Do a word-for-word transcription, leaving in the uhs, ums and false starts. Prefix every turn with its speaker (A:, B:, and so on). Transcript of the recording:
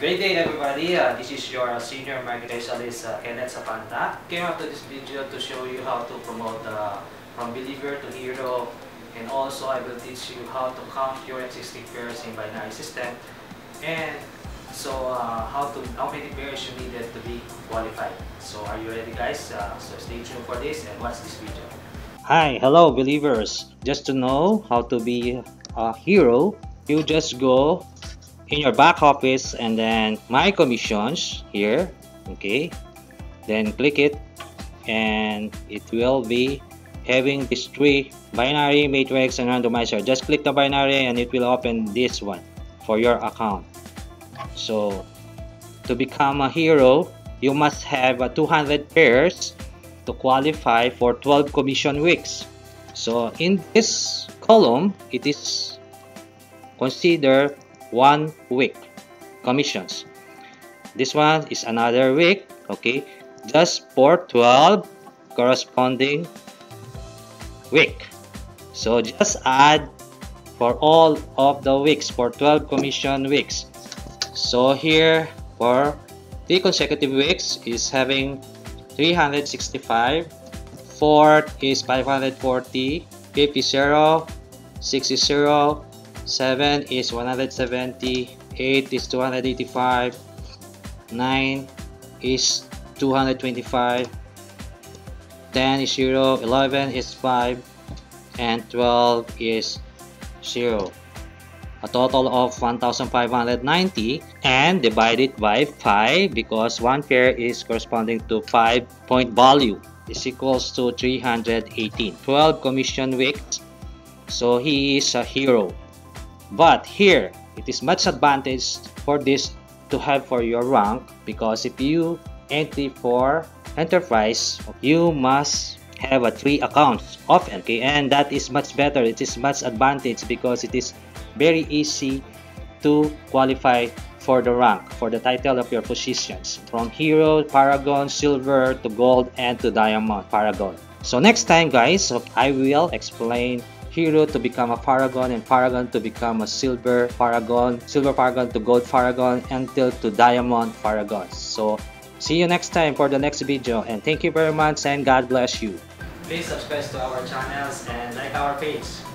A: Great day everybody, uh, this is your uh, senior marketing specialist uh, Kenneth Sapanta. Came up to this video to show you how to promote uh, from believer to hero, and also I will teach you how to count your existing pairs in binary system, and so uh, how to how many pairs you needed to be qualified. So are you ready guys? Uh, so stay tuned for this and watch this video.
B: Hi, hello believers. Just to know how to be a hero, you just go in your back office and then my commissions here, okay, then click it and it will be having these three: binary, matrix, and randomizer. Just click the binary and it will open this one for your account. So to become a hero, you must have uh, two hundred pairs to qualify for twelve commission weeks. So in this column, it is considered one week commissions. This one is another week, okay, just for twelve corresponding week. So just add for all of the weeks for twelve commission weeks. So here for three consecutive weeks is having three hundred sixty-five, fourth is five hundred forty, fifth is zero, sixth is zero, seven is one hundred seventy, eight is two hundred eighty-five, nine is two hundred twenty-five, ten is zero, eleven is five, and twelve is zero. A total of one thousand five hundred ninety, and divide it by five because one pair is corresponding to five point value is equals to three hundred eighteen. twelve commission weeks, so he is a hero. But here it is much advantage for this to have for your rank, because if you entry for enterprise, you must have a three accounts often, okay, and that is much better. It is much advantage because it is very easy to qualify for the rank, for the title of your positions, from hero, paragon, silver to gold, and to diamond paragon. So next time guys, I will explain hero to become a paragon, and paragon to become a silver paragon, silver paragon to gold paragon, until to diamond paragon. So see you next time for the next video, and thank you very much and God bless you.
A: Please subscribe to our channels and like our page.